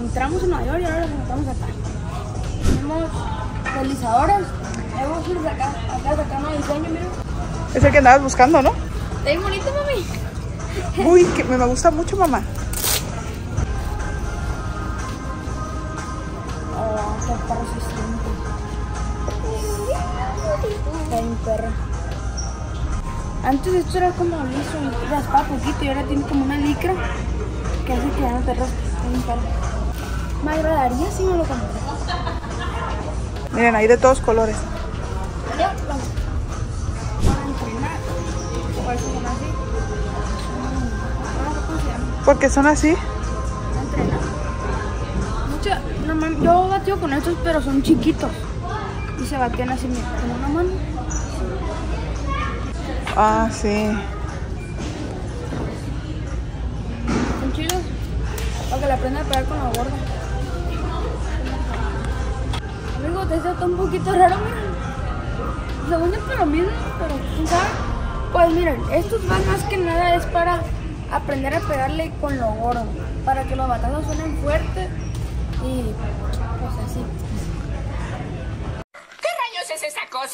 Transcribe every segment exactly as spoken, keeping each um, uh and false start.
encontramos en Nueva York y ahora los encontramos acá. Tenemos deslizadoras. Hemos ido acá, acá sacando diseño, mira. Es el que andabas buscando, ¿no? Está bien bonito, mami. Uy, que me gusta mucho, mamá. Oh, qué perro resistente. Está bien perra. Antes esto era como liso y raspaba poquito y ahora tiene como una licra que hace que ya no te raspe. Está bien perra. Me agradaría si me lo comprara. Miren, hay de todos colores. Ya, vamos. Para entrenar. Por eso son así. ¿Cómo se llama? ¿Por qué son así? Entrenar. Mucho, no, man, yo bateo con estos, pero son chiquitos. Y se batean así, mira, con una mano. Ah, sí. Son chidos. Para que le aprenda a pegar con la gorda. Amigo, te está un poquito raro, miren. Según yo, pero lo mismo, pero ¿quién sabe? Pues miren, estos van más que nada es para aprender a pegarle con lo gordo. Para que los batazos suenen fuertes y pues así. ¿Qué rayos es esa cosa?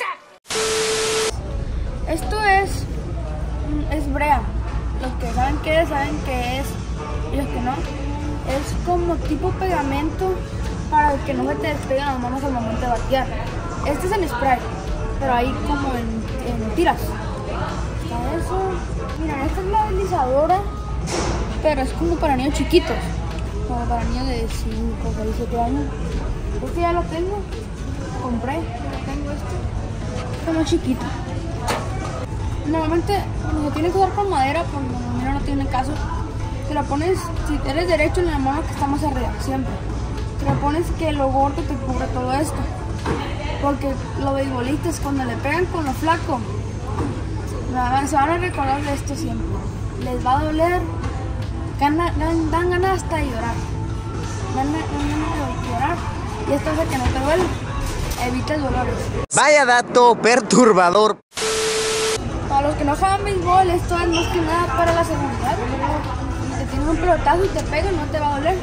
Esto es, es brea. Los que saben qué es, saben qué es. Y los que no, es como tipo pegamento para que no se te despeguen las manos al momento de batear. Este es en spray, pero ahí como en, en tiras. Está eso. Miren, esta es la deslizadora, pero es como para niños chiquitos. Como para niños de cinco, seis, siete años. Este ya lo tengo. Compré, ya tengo este. Como chiquito. Normalmente cuando se tiene que usar con madera, pues mira, no tiene caso. Te la pones, si eres derecho, en la mano que está más arriba, siempre. Te la pones que lo gordo te cubre todo esto. Porque los beisbolistas cuando le pegan con lo flaco, se van a recordar de esto siempre. Les va a doler, gana, dan, dan ganas hasta de llorar. Dan ganas de llorar y esto hace que no te duele. Evita el dolor. Vaya dato perturbador. Para los que no juegan béisbol, esto es más que nada para la seguridad. Si te tienes un pelotazo y te pegan, no te va a doler.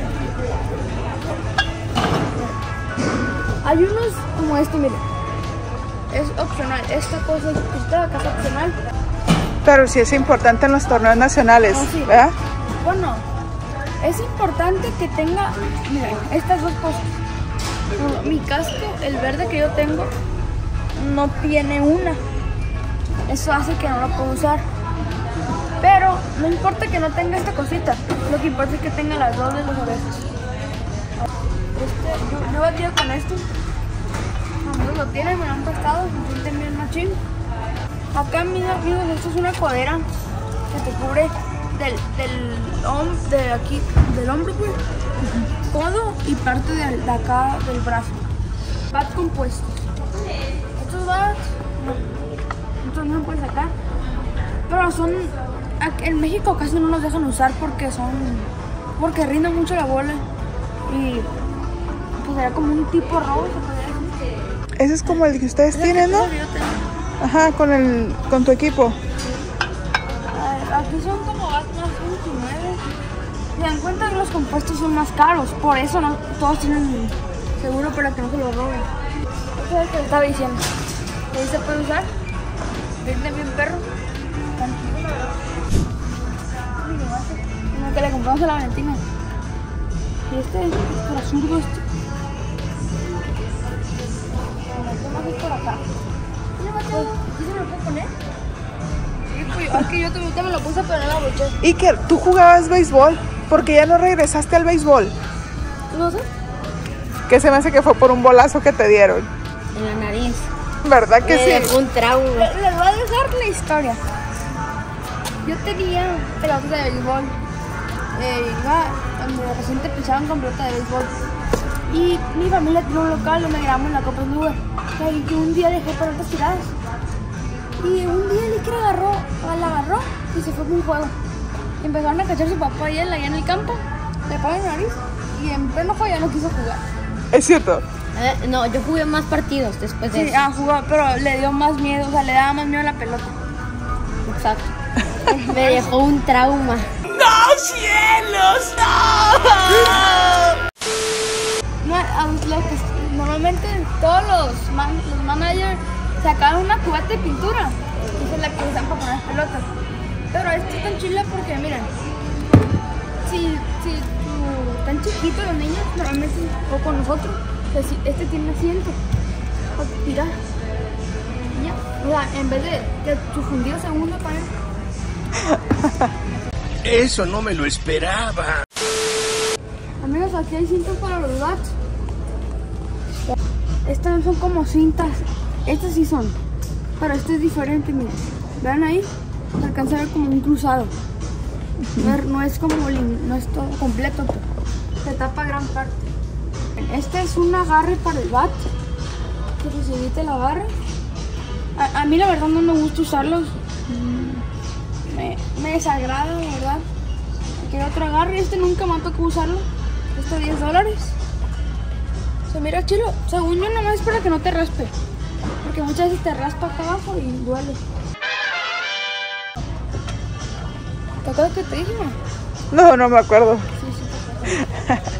Hay unos como este, mira. Es opcional. Esta cosa, esta acá es opcional. Pero sí es importante en los torneos nacionales, No, sí. ¿verdad? Bueno, es importante que tenga, mira, estas dos cosas. Mi casco, el verde que yo tengo, no tiene una. Eso hace que no lo puedo usar. Pero no importa que no tenga esta cosita. Lo que importa es que tenga las dos de los orejas. Este, yo, yo batido con esto. Amigos lo tienen, me lo han prestado. Se sienten bien machín. Acá, mis amigos, esto es una codera que te cubre del, del, hom de aquí, del hombro, pues, codo y parte de, de acá del brazo. Bat compuesto. Estos bats, no, estos no se pueden sacar, pero son, en México casi no los dejan usar porque son, porque rinden mucho la bola y pues era como un tipo robo, se podría decir. Ese es como el que ustedes tienen, ¿no? Ajá, con el, con tu equipo. Aquí son como bats más veintinueve. Se dan cuenta que los compuestos son más caros, por eso no todos tienen seguro para que no se lo roben. Eso es lo que le estaba diciendo. Ahí se puede usar. Vende bien perro. Como que le compramos a la Valentina. Y este es para zurdo este. Este más es por acá. ¿Aquí se me lo puedo poner? Es que yo también me lo puse, pero no la boché. Iker, ¿tú jugabas béisbol? Porque ya no regresaste al béisbol. No sé. Que se me hace que fue por un bolazo que te dieron. En la nariz. ¿Verdad que Me sí? dejó un trauma. Les voy a dejar la historia. Yo tenía pelota de béisbol. Eh, iba cuando recién te pichaban con pelota de béisbol. Y mi familia tiene un local donde grabamos en la Copa Nube. Y yo un día dejé pelotas tiradas. Y un día el Iker agarró, la agarró y se fue con un juego. Y empezaron a cachar a su papá y él allá en el campo. Le ponen la nariz y en pleno juego ya no quiso jugar. Es cierto. Eh, no, yo jugué más partidos después de Sí, eso. ah, jugó, pero le dio más miedo, o sea, le daba más miedo a la pelota. Exacto. Me dejó un trauma. ¡No, cielos! ¡No! No, a los, los que, normalmente todos los, man, los managers sacaban una cubeta de pintura. Esa es la que usan para poner las pelotas. Pero este es tan chila porque, miren, si, si tu, tan chiquito los niños, normalmente o con nosotros, pues, este tiene asiento para tirar. Ya, o sea, en vez de que tu fundido segundo para él. Eso no me lo esperaba. Amigos, aquí hay cintas para los bats. Estas no son como cintas. Estas sí son. Pero este es diferente, miren. Vean ahí. Se alcanza a ver como un cruzado. No, no es como no es todo completo. Se tapa gran parte. Este es un agarre para el bat. Que se evite el agarre. A, a mí la verdad no me gusta usarlos. Me, me desagrada, la verdad. Quiero otro agarre. Este nunca me ha tocado usarlo. Cuesta diez dólares. Se mira chilo. Según yo, nomás es para que no te raspe. Porque muchas veces te raspa acá abajo y duele. ¿Te acuerdas que te dije? No, no me acuerdo. Sí, sí, te acuerdo.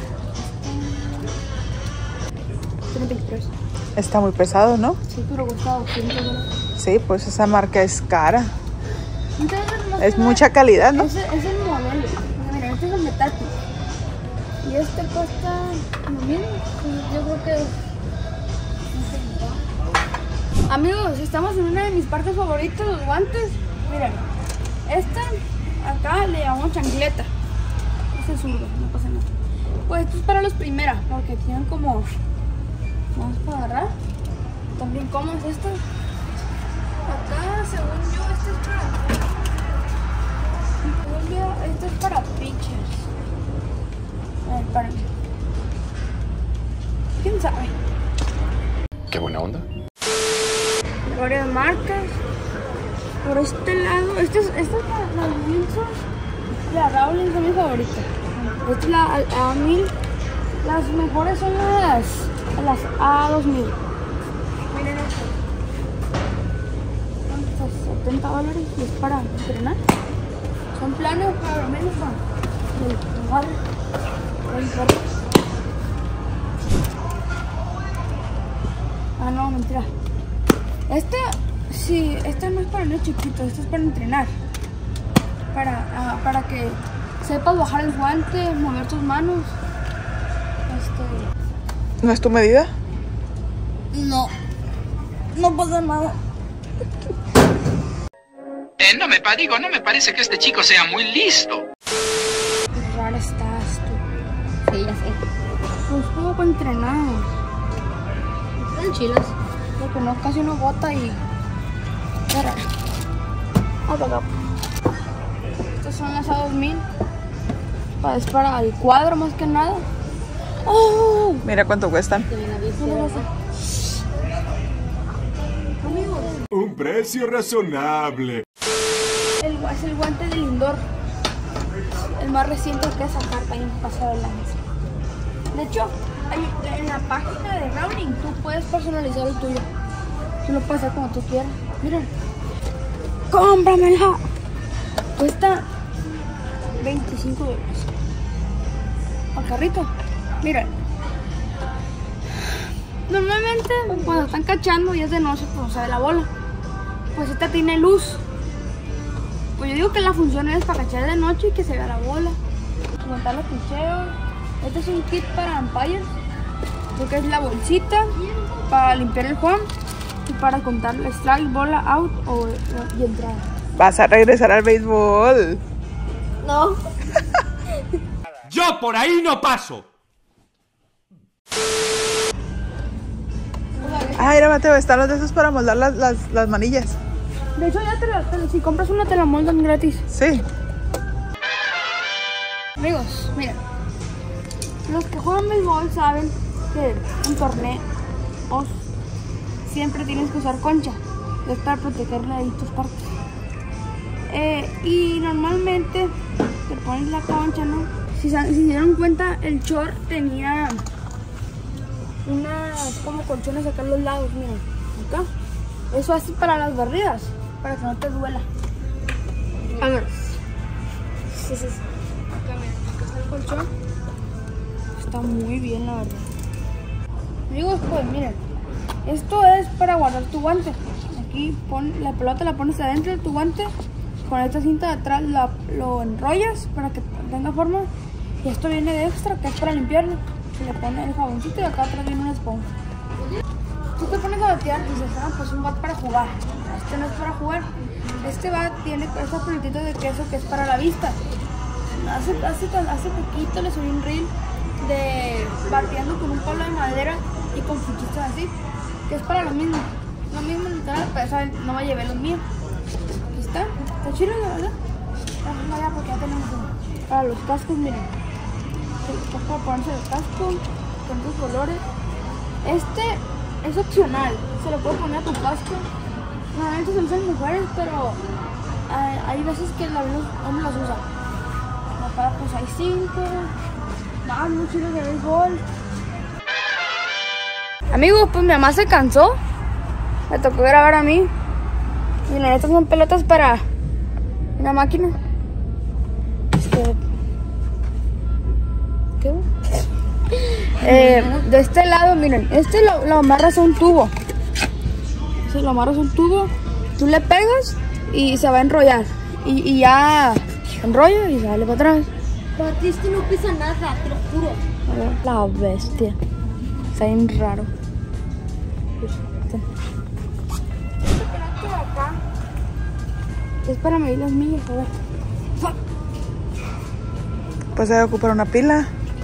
treinta y tres. Está muy pesado, ¿no? Sí, pero costaba doscientos dólares. Sí, pues esa marca es cara. Entonces, Es mucha calidad, ¿no? Ese es el modelo. Mira, este es el metal. Y este cuesta lo mismo. Yo creo que... Amigos, estamos en una de mis partes favoritas, los guantes. Miren, esta acá le llamamos chancleta. Este es zurdo, no pasa nada. Pues esto es para los primeras, porque tienen como... Vamos para agarrar. También cómodos estos. Acá, según yo, este es para... Según yo, este es para pitchers. A ver, párame. ¿Quién sabe? Qué buena onda. Varias marcas. Por este lado, estos, estos las Wilson, la Rowling son mis favoritas. Esta es la A mil. Las mejores son las, las A dos mil. Miren esto. Son setenta dólares y es para entrenar. Son planos para lo menos para el lugar. Ah, no, mentira. Este, sí, este no es para niños chiquitos, este es para entrenar. Para, uh, para que sepas bajar el guante, mover tus manos. Este... ¿No es tu medida? No, no pasa nada. Eh, no me digo, no me parece que este chico sea muy listo. Qué rara estás tú. Sí, ya sé. Pues como para entrenar. Están chilos. Lo que no, casi no bota y... Qué raro. Apagado. Estas son las A dos mil. Es para el cuadro más que nada. ¡Oh! Mira cuánto cuestan. Amigos, Un precio razonable. el, es el guante del indoor. El más reciente que sacar también pasado el año. De hecho, hay, en la página de Rowling tú puedes personalizar el tuyo. Tú lo puedes hacer como tú quieras. Miren. ¡Cómpramela! Cuesta veinticinco dólares. Al carrito. Miren. Normalmente cuando están cachando y es de noche, pues no se ve la bola. Pues esta tiene luz. Pues yo digo que la función es para cachar de noche y que se vea la bola. Montar los picheos. Este es un kit para umpires. Lo que es la bolsita para limpiar el home y para contar el strike, bola, out o, y entrada. Vas a regresar al béisbol. No. Yo por ahí no paso. Ah, mira, Mateo, están los de esos para moldar las, las, las manillas. De hecho, ya te la, te, si compras una te la moldan gratis. Sí. Amigos, miren. Los que juegan béisbol saben que en torneos siempre tienes que usar concha. Es para protegerle ahí tus partes. Eh, y normalmente te pones la concha, ¿no? Si se, si se dieron cuenta, el short tenía unas como colchones acá a los lados, miren, acá. Eso así para las barridas, para que no te duela. A ver. Sí, sí, sí. Acá, miren, acá está el colchón. está muy bien, la verdad. Amigos, pues miren, esto es para guardar tu guante. Aquí pon, la pelota la pones adentro de tu guante. Con esta cinta de atrás la, lo enrollas para que tenga forma. Y esto viene de extra, que es para limpiarlo. Se le pone el jaboncito y acá atrás viene una esponja. Tú te pones a batear y dices, ah, pues un bat para jugar. Este no es para jugar. Este bat tiene estos peletitos de queso que es para la vista. Hace, hace, hace poquito le subí un reel de bateando con un palo de madera y con fichitas así, que es para lo mismo. Lo mismo literal, pero ¿sabes? No me llevé los míos. Aquí está. Está chido, la verdad. Vamos allá porque ya tenemos uno. Para los cascos, miren. Esto es para ponerse el casco con tus colores. Este es opcional. Se lo puedo poner a tu casco. Normalmente se usan mujeres, pero hay, hay veces que la hombres las usan. Acá pues hay cinco. Más muy chido de béisbol. Amigos, pues mi mamá se cansó. Me tocó grabar a mí. Miren, estas son pelotas para una máquina. Este... ¿Qué? Eh, de este lado, miren, este lo, lo amarras a un tubo. Si lo amarras a un tubo, tú le pegas y se va a enrollar. Y, y ya enrolla y sale para atrás. Batiste no pisa nada, te lo juro. La bestia. Está bien raro. Es para medir las millas, a ver. Pues debe ocupar una pila.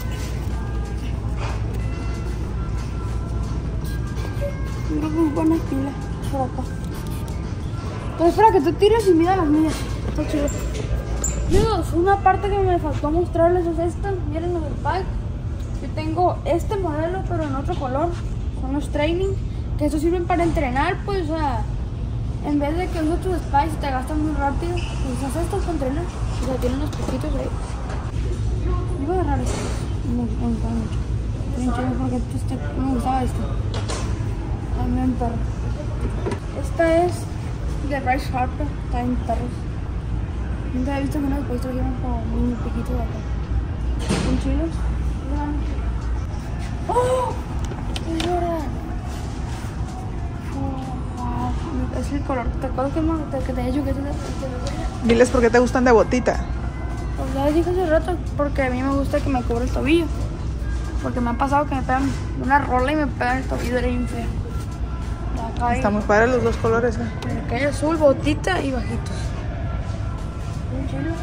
Mira muy buena pila por acá. Entonces para que tú tires y midas las millas. Está chido. Amigos, una parte que me faltó mostrarles es esta. Miren los del bike. Yo tengo este modelo pero en otro color. Son los training. Que estos sirven para entrenar, pues o sea, en vez de que usas tus spice te gastan muy rápido, pues usas estos para entrenar. O sea, tienen unos poquitos ahí. Yo voy a agarrar este. Me gusta mucho. Bien chido porque este, no me gustaba este. También perro. Esta es de Bryce Harper. Está en perros. Nunca he visto que unos después trajeron como un piquito de acá. Son chilos. ¡Oh! Es verdad. Es el color, ¿te acuerdas que, que te he dicho que es el de... Diles por qué te gustan de botita. Pues ya les dije hace rato, porque a mí me gusta que me cubre el tobillo. Porque me ha pasado que me pegan una rola y me pegan el tobillo, era bien feo. Acá Está muy padre los dos colores, ¿eh? Acá hay azul, botita y bajitos. Bien chido.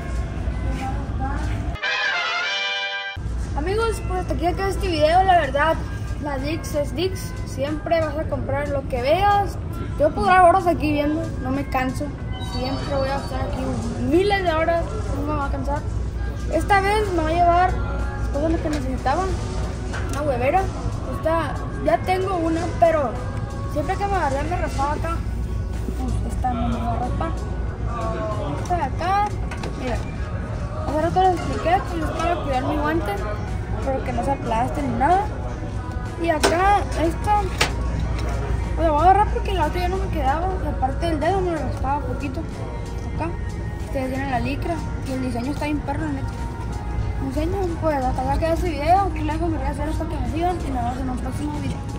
Amigos, pues hasta aquí acaba este video, la verdad. La Dix es Dix, siempre vas a comprar lo que veas. Yo puedo durar horas aquí viendo, no me canso. Siempre voy a estar aquí miles de horas, no me va a cansar. Esta vez me va a llevar todo lo que necesitaba. Una huevera. Esta, ya tengo una, pero siempre que me agarré me raspaba acá. Pues esta no me va a raspar. Esta de acá, mira. Hace rato les expliqué que es para cuidar mi guante, pero que no se aplaste ni nada. Y acá, esta, pues la voy a agarrar porque la otra ya no me quedaba. La parte del dedo me lo raspaba poquito. Acá, ustedes tienen la licra y el diseño está bien perro, neta. Me enseño, pues hasta acá queda este video. Aquí les dejo mis redes sociales para que me sigan y nos vemos en un próximo video.